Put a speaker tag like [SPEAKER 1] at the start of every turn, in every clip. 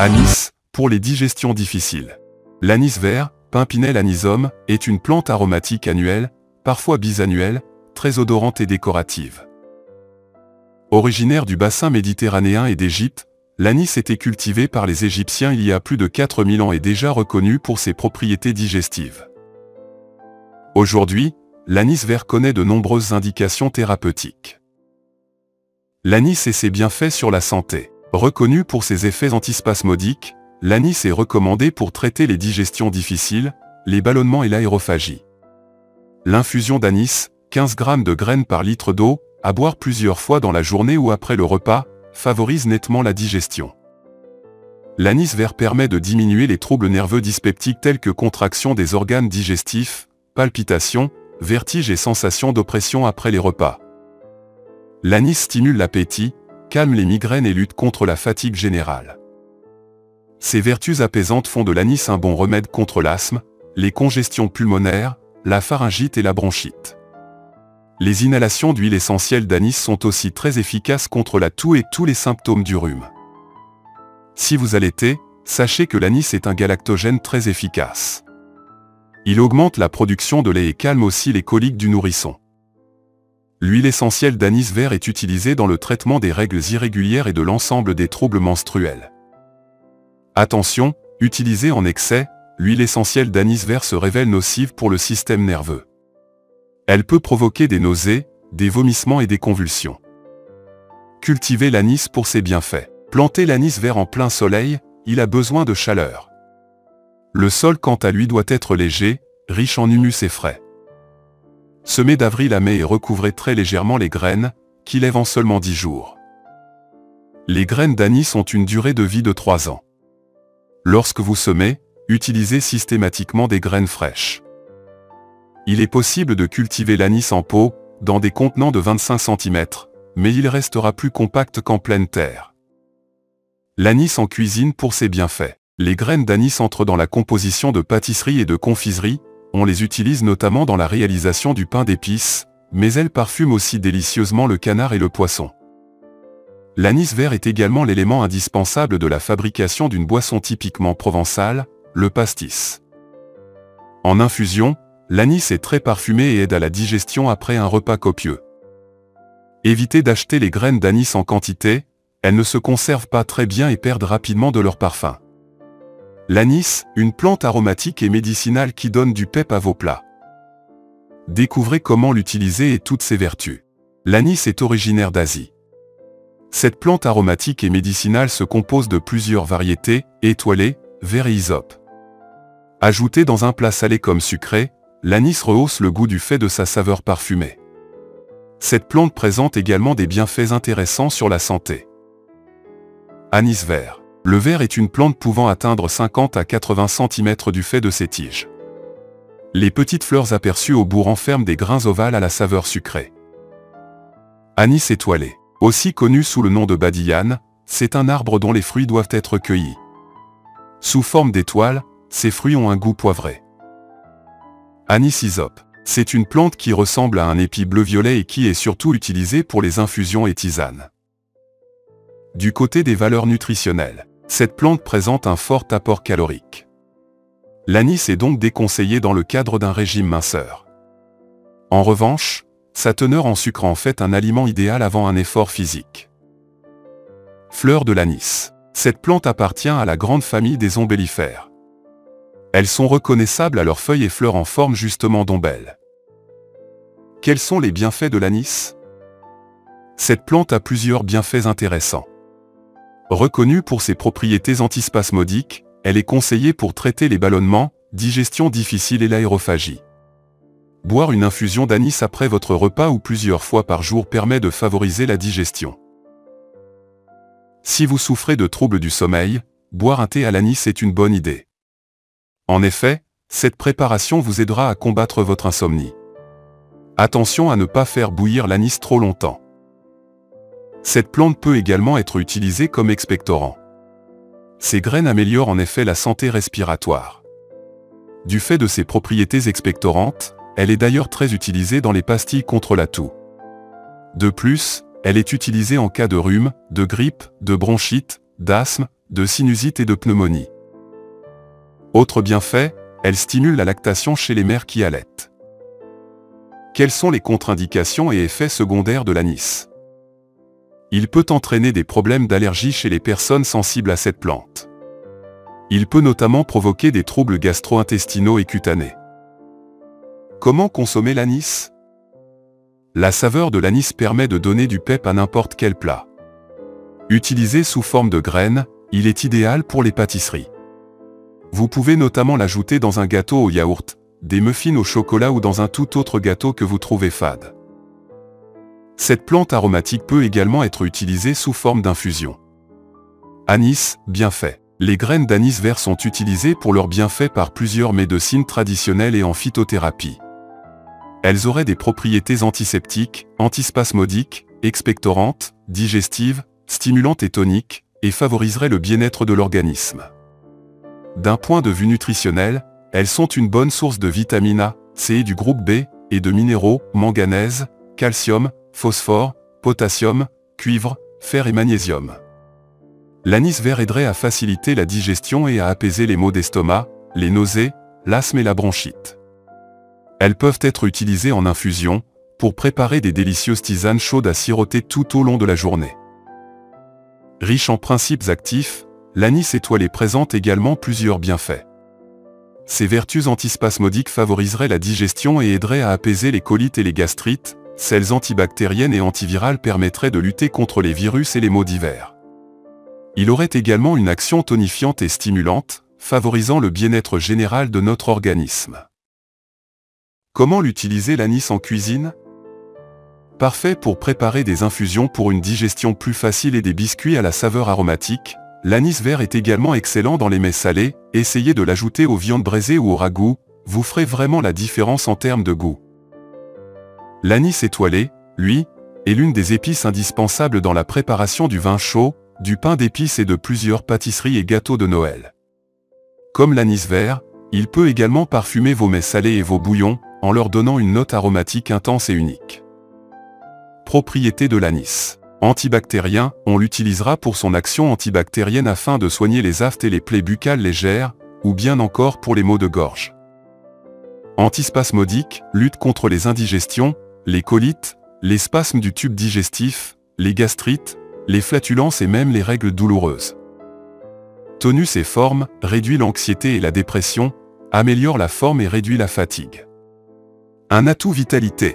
[SPEAKER 1] Anis, pour les digestions difficiles. L'anis vert, Pimpinelle anisum, est une plante aromatique annuelle, parfois bisannuelle, très odorante et décorative. Originaire du bassin méditerranéen et d'Égypte, l'anis était cultivé par les Égyptiens il y a plus de 4000 ans et déjà reconnu pour ses propriétés digestives. Aujourd'hui, l'anis vert connaît de nombreuses indications thérapeutiques. L'anis et ses bienfaits sur la santé. Reconnu pour ses effets antispasmodiques, l'anis est recommandé pour traiter les digestions difficiles, les ballonnements et l'aérophagie. L'infusion d'anis, 15 g de graines par litre d'eau, à boire plusieurs fois dans la journée ou après le repas, favorise nettement la digestion. L'anis vert permet de diminuer les troubles nerveux dyspeptiques tels que contraction des organes digestifs, palpitations, vertiges et sensations d'oppression après les repas. L'anis stimule l'appétit, calme les migraines et lutte contre la fatigue générale. Ses vertus apaisantes font de l'anis un bon remède contre l'asthme, les congestions pulmonaires, la pharyngite et la bronchite. Les inhalations d'huile essentielle d'anis sont aussi très efficaces contre la toux et tous les symptômes du rhume. Si vous allaitez, sachez que l'anis est un galactogène très efficace. Il augmente la production de lait et calme aussi les coliques du nourrisson. L'huile essentielle d'anis vert est utilisée dans le traitement des règles irrégulières et de l'ensemble des troubles menstruels. Attention, utilisée en excès, l'huile essentielle d'anis vert se révèle nocive pour le système nerveux. Elle peut provoquer des nausées, des vomissements et des convulsions. Cultivez l'anis pour ses bienfaits. Plantez l'anis vert en plein soleil, il a besoin de chaleur. Le sol quant à lui doit être léger, riche en humus et frais. Semez d'avril à mai et recouvrez très légèrement les graines, qui lèvent en seulement 10 jours. Les graines d'anis ont une durée de vie de 3 ans. Lorsque vous semez, utilisez systématiquement des graines fraîches. Il est possible de cultiver l'anis en pot, dans des contenants de 25 cm, mais il restera plus compact qu'en pleine terre. L'anis en cuisine pour ses bienfaits. Les graines d'anis entrent dans la composition de pâtisserie et de confiserie, on les utilise notamment dans la réalisation du pain d'épices, mais elles parfument aussi délicieusement le canard et le poisson. L'anis vert est également l'élément indispensable de la fabrication d'une boisson typiquement provençale, le pastis. En infusion, l'anis est très parfumé et aide à la digestion après un repas copieux. Évitez d'acheter les graines d'anis en quantité, elles ne se conservent pas très bien et perdent rapidement de leur parfum. L'anis, une plante aromatique et médicinale qui donne du pep à vos plats. Découvrez comment l'utiliser et toutes ses vertus. L'anis est originaire d'Asie. Cette plante aromatique et médicinale se compose de plusieurs variétés, étoilées, vert et hysope. Ajouté dans un plat salé comme sucré, l'anis rehausse le goût du fait de sa saveur parfumée. Cette plante présente également des bienfaits intéressants sur la santé. Anis vert. Le vert est une plante pouvant atteindre 50 à 80 cm du fait de ses tiges. Les petites fleurs aperçues au bout renferment des grains ovales à la saveur sucrée. Anis étoilé. Aussi connu sous le nom de badiane, c'est un arbre dont les fruits doivent être cueillis. Sous forme d'étoiles, ces fruits ont un goût poivré. Anis hysope. C'est une plante qui ressemble à un épi bleu-violet et qui est surtout utilisée pour les infusions et tisanes. Du côté des valeurs nutritionnelles, cette plante présente un fort apport calorique. L'anis est donc déconseillé dans le cadre d'un régime minceur. En revanche, sa teneur en sucre en fait un aliment idéal avant un effort physique. Fleurs de l'anis. Cette plante appartient à la grande famille des ombellifères. Elles sont reconnaissables à leurs feuilles et fleurs en forme justement d'ombelle. Quels sont les bienfaits de l'anis? Cette plante a plusieurs bienfaits intéressants. Reconnue pour ses propriétés antispasmodiques, elle est conseillée pour traiter les ballonnements, digestion difficile et l'aérophagie. Boire une infusion d'anis après votre repas ou plusieurs fois par jour permet de favoriser la digestion. Si vous souffrez de troubles du sommeil, boire un thé à l'anis est une bonne idée. En effet, cette préparation vous aidera à combattre votre insomnie. Attention à ne pas faire bouillir l'anis trop longtemps. Cette plante peut également être utilisée comme expectorant. Ces graines améliorent en effet la santé respiratoire. Du fait de ses propriétés expectorantes, elle est d'ailleurs très utilisée dans les pastilles contre la toux. De plus, elle est utilisée en cas de rhume, de grippe, de bronchite, d'asthme, de sinusite et de pneumonie. Autre bienfait, elle stimule la lactation chez les mères qui allaitent. Quelles sont les contre-indications et effets secondaires de l'anis? Il peut entraîner des problèmes d'allergie chez les personnes sensibles à cette plante. Il peut notamment provoquer des troubles gastro-intestinaux et cutanés. Comment consommer l'anis? La saveur de l'anis permet de donner du pep à n'importe quel plat. Utilisé sous forme de graines, il est idéal pour les pâtisseries. Vous pouvez notamment l'ajouter dans un gâteau au yaourt, des muffins au chocolat ou dans un tout autre gâteau que vous trouvez fade. Cette plante aromatique peut également être utilisée sous forme d'infusion. Anis, bienfait. Les graines d'anis vert sont utilisées pour leurs bienfaits par plusieurs médecines traditionnelles et en phytothérapie. Elles auraient des propriétés antiseptiques, antispasmodiques, expectorantes, digestives, stimulantes et toniques, et favoriseraient le bien-être de l'organisme. D'un point de vue nutritionnel, elles sont une bonne source de vitamine A, C et du groupe B, et de minéraux, manganèse, calcium, phosphore, potassium, cuivre, fer et magnésium. L'anis vert aiderait à faciliter la digestion et à apaiser les maux d'estomac, les nausées, l'asthme et la bronchite. Elles peuvent être utilisées en infusion, pour préparer des délicieuses tisanes chaudes à siroter tout au long de la journée. Riche en principes actifs, l'anis étoilé présente également plusieurs bienfaits. Ses vertus antispasmodiques favoriseraient la digestion et aideraient à apaiser les colites et les gastrites. Celles antibactériennes et antivirales permettraient de lutter contre les virus et les maux divers. Il aurait également une action tonifiante et stimulante, favorisant le bien-être général de notre organisme. Comment l'utiliser l'anis en cuisine? Parfait pour préparer des infusions pour une digestion plus facile et des biscuits à la saveur aromatique. L'anis vert est également excellent dans les mets salés. Essayez de l'ajouter aux viandes braisées ou au ragoût, vous ferez vraiment la différence en termes de goût. L'anis étoilé, lui, est l'une des épices indispensables dans la préparation du vin chaud, du pain d'épices et de plusieurs pâtisseries et gâteaux de Noël. Comme l'anis vert, il peut également parfumer vos mets salés et vos bouillons, en leur donnant une note aromatique intense et unique. Propriétés de l'anis. Antibactérien, on l'utilisera pour son action antibactérienne afin de soigner les aftes et les plaies buccales légères, ou bien encore pour les maux de gorge. Antispasmodique, lutte contre les indigestions, les colites, les spasmes du tube digestif, les gastrites, les flatulences et même les règles douloureuses. Tonus et forme, réduit l'anxiété et la dépression, améliore la forme et réduit la fatigue. Un atout vitalité.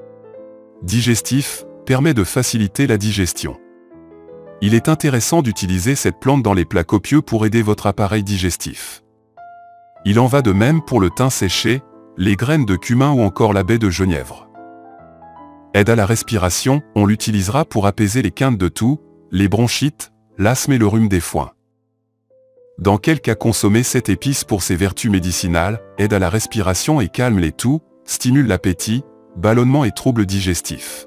[SPEAKER 1] Digestif, permet de faciliter la digestion. Il est intéressant d'utiliser cette plante dans les plats copieux pour aider votre appareil digestif. Il en va de même pour le thym séché, les graines de cumin ou encore la baie de genièvre. Aide à la respiration, on l'utilisera pour apaiser les quintes de toux, les bronchites, l'asthme et le rhume des foins. Dans quel cas consommer cette épice pour ses vertus médicinales, aide à la respiration et calme les toux, stimule l'appétit, ballonnement et troubles digestifs.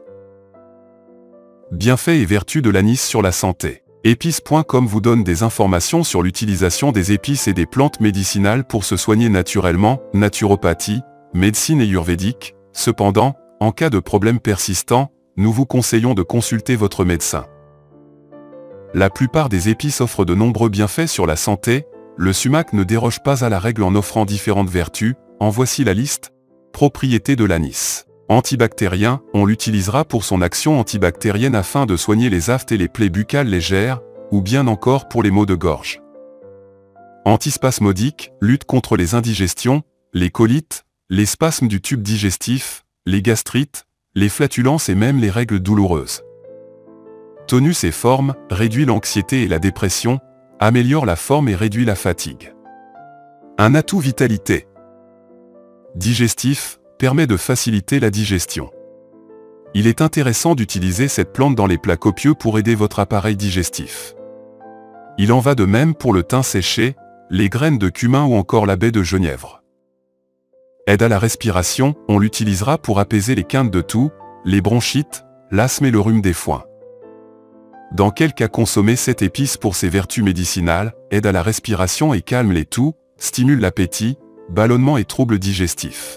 [SPEAKER 1] Bienfaits et vertus de l'anis sur la santé. Épices.com vous donne des informations sur l'utilisation des épices et des plantes médicinales pour se soigner naturellement, naturopathie, médecine et ayurvédique. Cependant, en cas de problème persistant, nous vous conseillons de consulter votre médecin. La plupart des épices offrent de nombreux bienfaits sur la santé. Le sumac ne déroge pas à la règle en offrant différentes vertus. En voici la liste. Propriétés de l'anis. Antibactérien, on l'utilisera pour son action antibactérienne afin de soigner les aftes et les plaies buccales légères, ou bien encore pour les maux de gorge. Antispasmodique, lutte contre les indigestions, les colites, les spasmes du tube digestif, les gastrites, les flatulences et même les règles douloureuses. Tonus et forme, réduit l'anxiété et la dépression, améliore la forme et réduit la fatigue. Un atout vitalité. Digestif, permet de faciliter la digestion. Il est intéressant d'utiliser cette plante dans les plats copieux pour aider votre appareil digestif. Il en va de même pour le thym séché, les graines de cumin ou encore la baie de genièvre. Aide à la respiration, on l'utilisera pour apaiser les quintes de toux, les bronchites, l'asthme et le rhume des foins. Dans quel cas consommer cette épice pour ses vertus médicinales, aide à la respiration et calme les toux, stimule l'appétit, ballonnement et troubles digestifs.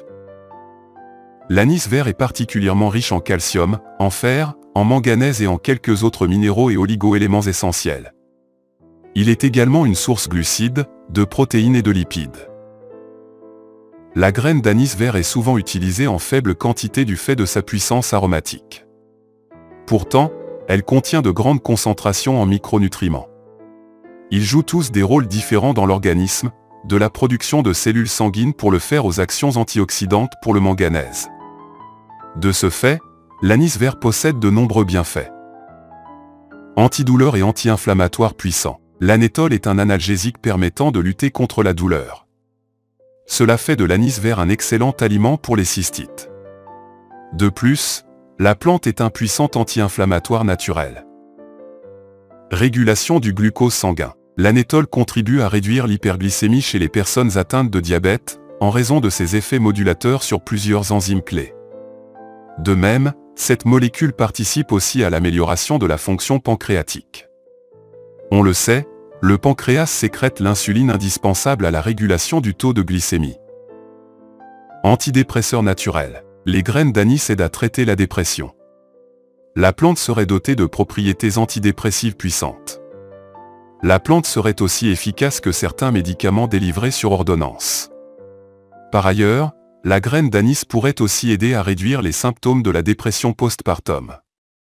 [SPEAKER 1] L'anis vert est particulièrement riche en calcium, en fer, en manganèse et en quelques autres minéraux et oligo-éléments essentiels. Il est également une source glucides, de protéines et de lipides. La graine d'anis vert est souvent utilisée en faible quantité du fait de sa puissance aromatique. Pourtant, elle contient de grandes concentrations en micronutriments. Ils jouent tous des rôles différents dans l'organisme, de la production de cellules sanguines pour le fer aux actions antioxydantes pour le manganèse. De ce fait, l'anis vert possède de nombreux bienfaits. Antidouleur et anti-inflammatoire puissant. L'anétol est un analgésique permettant de lutter contre la douleur. Cela fait de l'anis vert un excellent aliment pour les cystites. De plus, la plante est un puissant anti-inflammatoire naturel. Régulation du glucose sanguin. L'anétol contribue à réduire l'hyperglycémie chez les personnes atteintes de diabète, en raison de ses effets modulateurs sur plusieurs enzymes clés. De même, cette molécule participe aussi à l'amélioration de la fonction pancréatique. On le sait, le pancréas sécrète l'insuline indispensable à la régulation du taux de glycémie. Antidépresseur naturel. Les graines d'anis aident à traiter la dépression. La plante serait dotée de propriétés antidépressives puissantes. La plante serait aussi efficace que certains médicaments délivrés sur ordonnance. Par ailleurs, la graine d'anis pourrait aussi aider à réduire les symptômes de la dépression postpartum.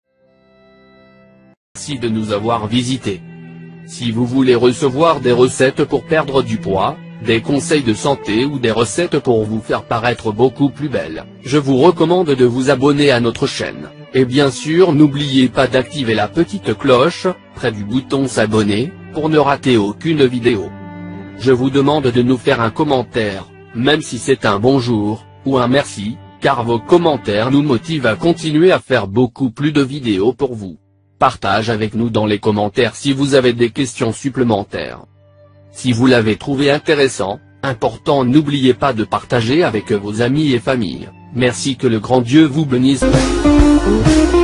[SPEAKER 2] Merci de nous avoir visités. Si vous voulez recevoir des recettes pour perdre du poids, des conseils de santé ou des recettes pour vous faire paraître beaucoup plus belle, je vous recommande de vous abonner à notre chaîne. Et bien sûr n'oubliez pas d'activer la petite cloche, près du bouton s'abonner, pour ne rater aucune vidéo. Je vous demande de nous faire un commentaire, même si c'est un bonjour, ou un merci, car vos commentaires nous motivent à continuer à faire beaucoup plus de vidéos pour vous. Partage avec nous dans les commentaires si vous avez des questions supplémentaires. Si vous l'avez trouvé intéressant, important, n'oubliez pas de partager avec vos amis et familles. Merci, que le grand Dieu vous bénisse.